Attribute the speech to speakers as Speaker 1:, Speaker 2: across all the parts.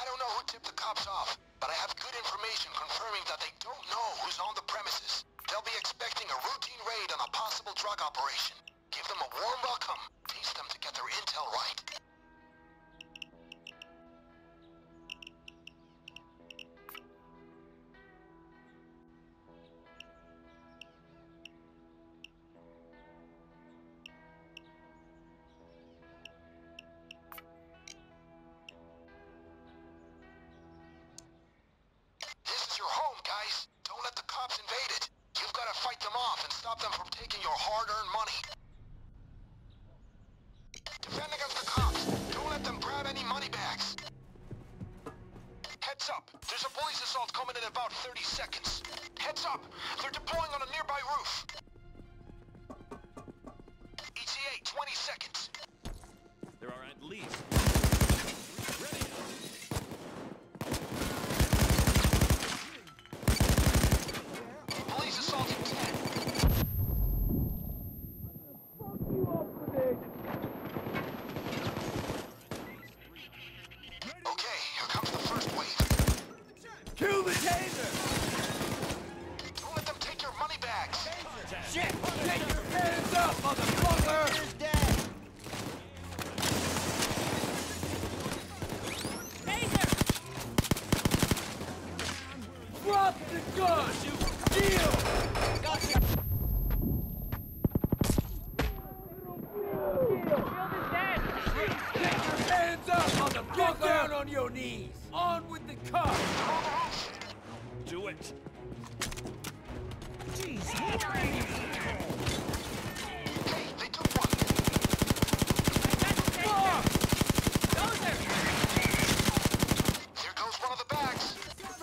Speaker 1: I don't know who tipped the cops off, but I have good information confirming that they don't know who's on the premises. They'll be expecting a routine raid on a possible drug operation. Give them a warm welcome. Teach them to get their intel right. This is your home, guys. Don't let the cops invade it. You've got to fight them off and stop them from taking your hard-earned money. Defend against the cops. Don't let them grab any money bags. Heads up. There's a police assault coming in about 30 seconds. Heads up. They're deploying on a nearby roof. ETA, 20 seconds.
Speaker 2: There are at least... Ready!
Speaker 1: Police assaulting 10. Okay, here comes the first wave.
Speaker 3: Kill the taser!
Speaker 1: Don't let them take your money bags.
Speaker 3: Shit! Take your hands up, motherfucker! Dead! Drop the gun! Deal! Gotcha! Get your hands up, motherfucker! Get down on your knees! On with the car!
Speaker 2: Do it!
Speaker 1: Hey, they took one. There goes one of the bags.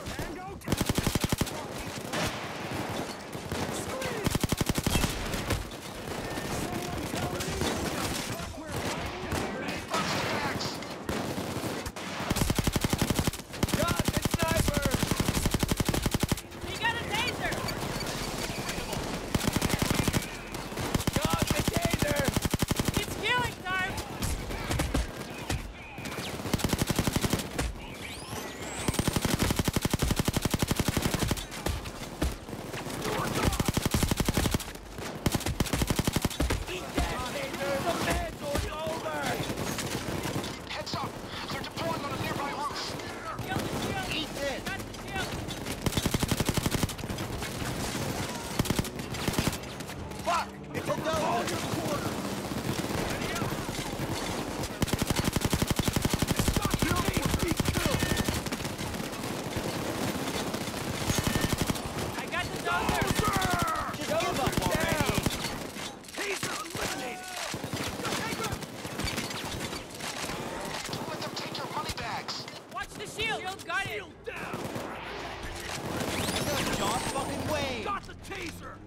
Speaker 3: Got the taser!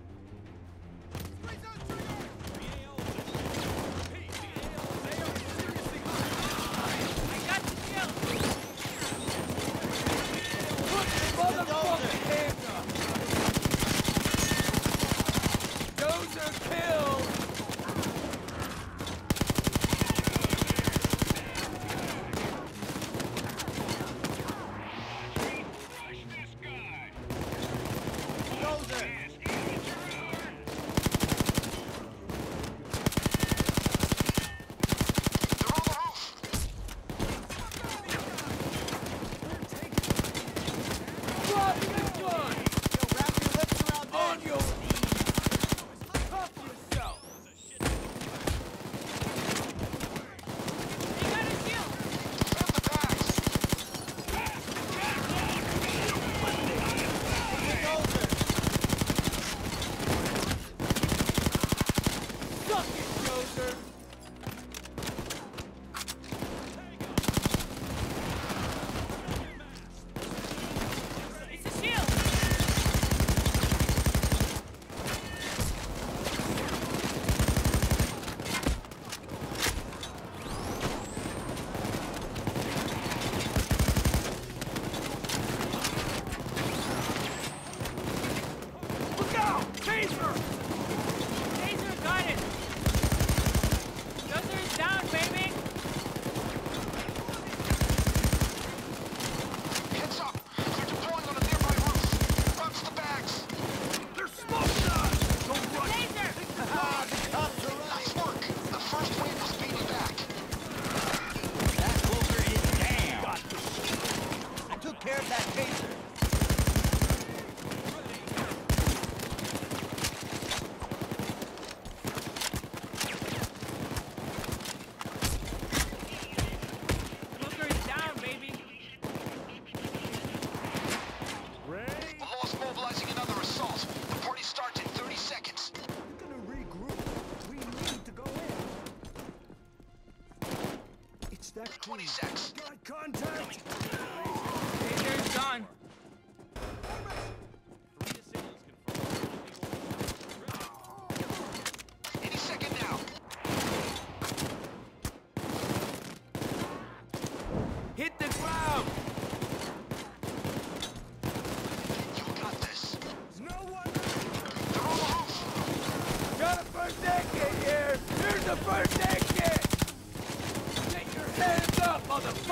Speaker 3: Motherfucking hands up! Dozer killed! Dozer!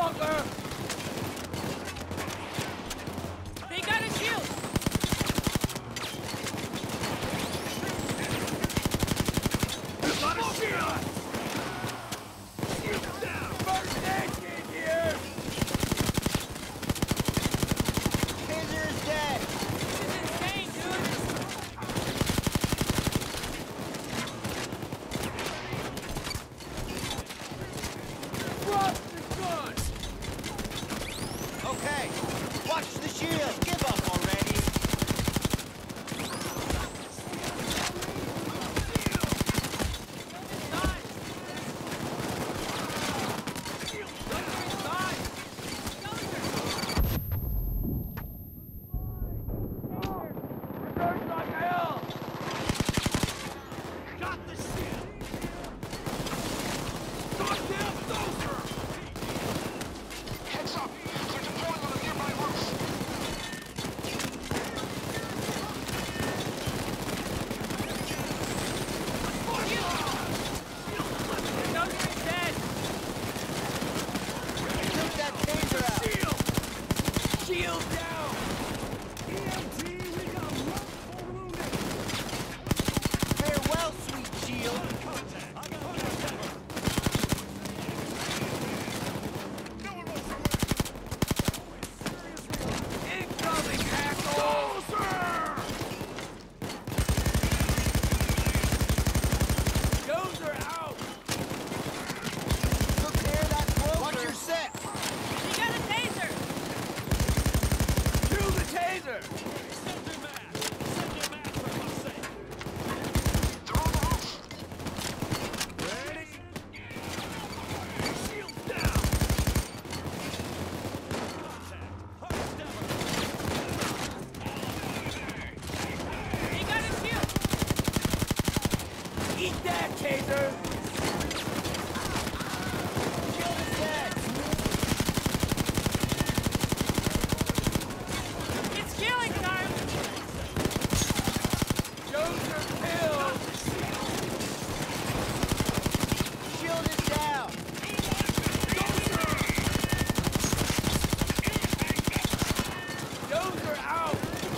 Speaker 3: Smoker!
Speaker 4: They got a shield!
Speaker 3: Got a shield! Shield down! First aid kit here!
Speaker 5: Taser is dead!
Speaker 4: This is insane, dude!
Speaker 3: Drop the gun!
Speaker 5: Okay, watch the shield! Give up already!
Speaker 3: Hurts like hell!
Speaker 2: Got the shield! Goddamn dozer!
Speaker 1: Heads up! They're deploying on a nearby roof!
Speaker 4: Dozer is dead!
Speaker 5: Took that taser out!
Speaker 3: Shield down!
Speaker 5: Farewell, sweet shield!
Speaker 3: Incoming, asshole! Dozer out!
Speaker 5: Took care of that closer! Watch your set!
Speaker 4: He got a taser!
Speaker 3: To the taser!
Speaker 2: Send him back! Send him back for fuck's sake!
Speaker 1: They're on the roof!
Speaker 2: Ready? Shield down! Contact! Hardest ever!
Speaker 4: He got a shield!
Speaker 3: Eat that, taser!
Speaker 5: Shield is dead!
Speaker 4: It's killing time!
Speaker 3: Dozer killed!
Speaker 5: Shield is down!
Speaker 3: Dozer out!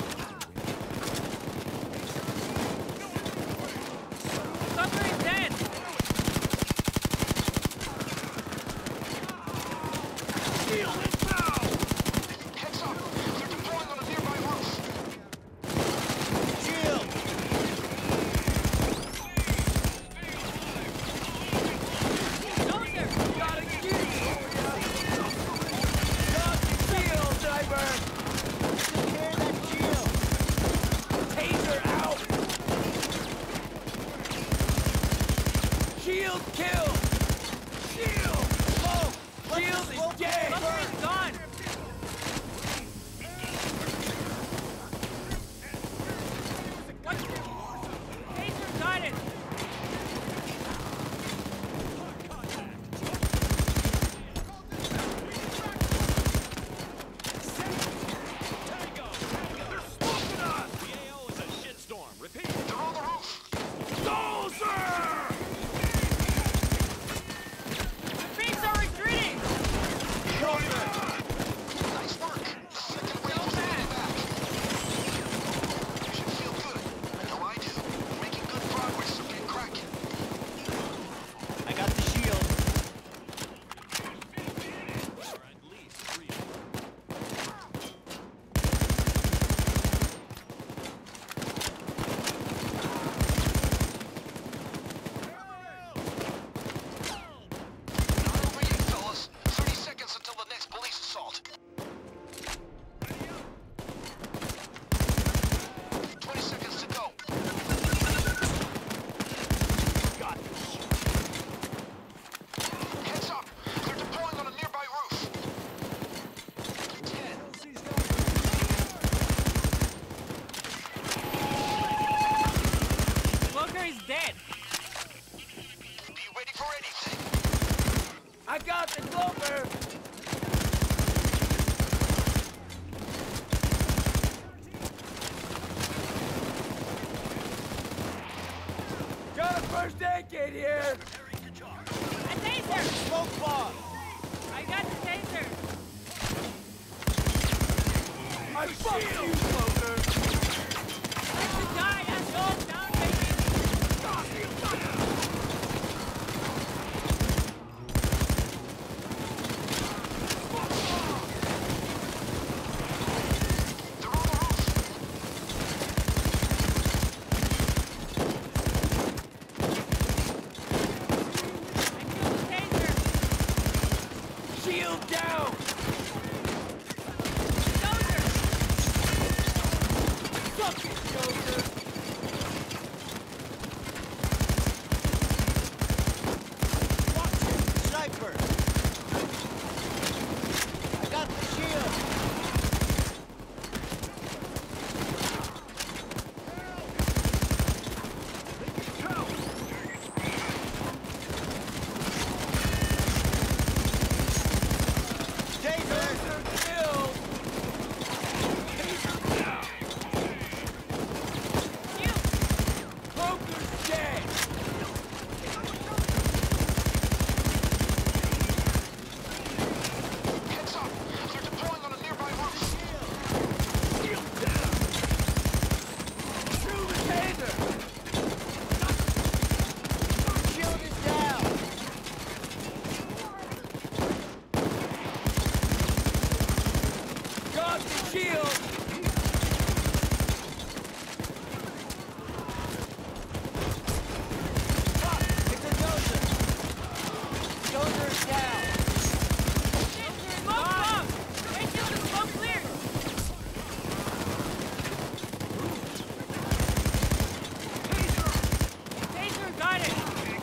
Speaker 4: Dozer is dead!
Speaker 2: Shield is down!
Speaker 1: Heads up! They're deploying on a nearby roof!
Speaker 5: Shield!
Speaker 4: Dozer!
Speaker 3: Got a shield for ya! Got the shield, sniper!
Speaker 5: Took care of that shield!
Speaker 3: Taser out! Shield killed! Shield!
Speaker 5: Smoke!
Speaker 3: Shield is dead!
Speaker 4: Dozer is gone! What? Taser got it!
Speaker 2: Tango! They're smoking us! The AO is a shitstorm. Repeat!
Speaker 1: They're on the roof!
Speaker 2: Dozer!
Speaker 4: The Freaks are retreating!
Speaker 1: Nice work! The second wave is heading back! You should feel good. I know I do. We're making good progress, so get cracking.
Speaker 5: I got the shield!
Speaker 2: There are at least 3.
Speaker 1: Not over yet, fellas. 30 seconds until the next police assault. 20 seconds to go.
Speaker 2: Got this!
Speaker 1: Heads up! They're deploying on a nearby roof. 10.
Speaker 4: Smoker is dead!
Speaker 1: Be ready for anything.
Speaker 3: I got the cloaker! Got a first aid kit here!
Speaker 4: A taser!
Speaker 5: Smoke bomb!
Speaker 4: I got the taser!
Speaker 3: you, Cloaker!
Speaker 4: Taser died, asshole! Down, baby!
Speaker 1: They're on the roof.
Speaker 4: Taser!
Speaker 3: Shield down!
Speaker 4: Dozer!
Speaker 3: Fuck it, Joker!
Speaker 5: Sniper! I got the shield! Taser!
Speaker 3: Kill!
Speaker 4: Shield!
Speaker 3: Cloaker's dead!
Speaker 1: Heads up. They're deploying on a nearby roof.
Speaker 3: Shield down! Through the taser!
Speaker 5: Shield is down!
Speaker 3: Got the shield!
Speaker 5: It's a dozer! Dozer is down!
Speaker 4: Taser, smoke bomb! Hey, shield is smoke clear! Taser, got it!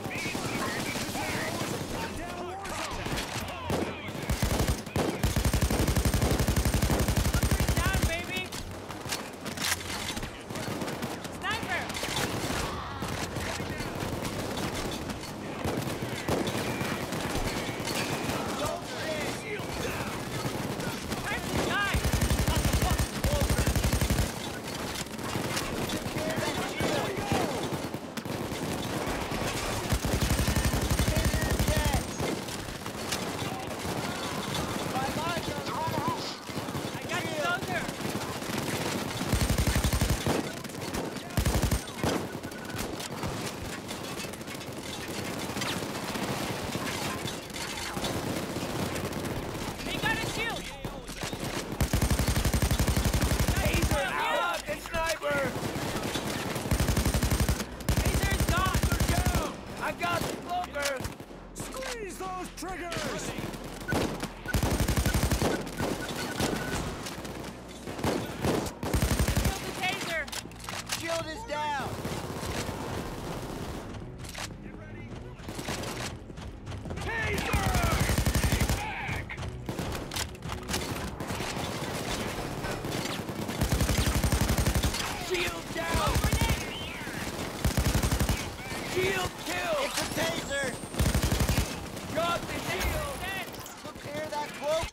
Speaker 4: Down, baby! Sniper! Taser died!
Speaker 5: Secure that shield! Taser is dead! My mind
Speaker 1: They're on the roof.
Speaker 4: I got the dozer! They got a shield!
Speaker 3: Taser out! The sniper!
Speaker 4: Taser's gone!
Speaker 3: Down! I got the Cloaker!
Speaker 2: Squeeze those triggers!
Speaker 4: Kill the taser!
Speaker 5: shield is down!
Speaker 3: Shield down! Shield kill!
Speaker 5: It's a taser!
Speaker 3: Got the shield!
Speaker 5: Clear that cloak!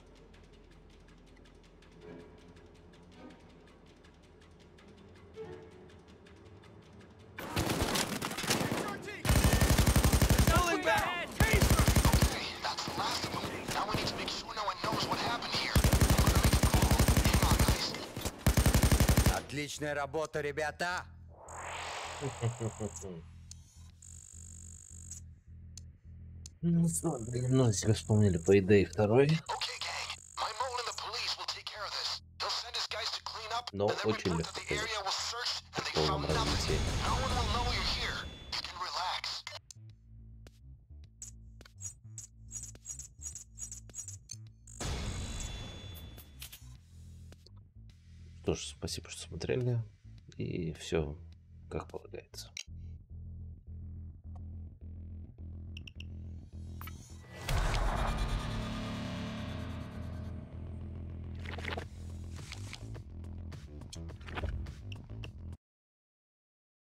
Speaker 3: Pulling back!
Speaker 1: Okay, that's the last of them. Now we need to make sure no one knows what happened here. I'm gonna make a call. Hang on, guys.
Speaker 6: Отличная работа, ребята!
Speaker 7: Ну, давно себе вспомнили по идее второй,
Speaker 1: Okay, gang. My mole and the police will take care of this. He'll send his guys to clean up,
Speaker 7: но
Speaker 1: and then
Speaker 7: очень
Speaker 1: report that
Speaker 7: легко
Speaker 1: the area was searched and
Speaker 7: в
Speaker 1: they
Speaker 7: полном
Speaker 1: found nothing.
Speaker 7: развитии.
Speaker 1: No one will know you're here. You can relax.
Speaker 7: Что ж, спасибо, что смотрели. И все как полагается.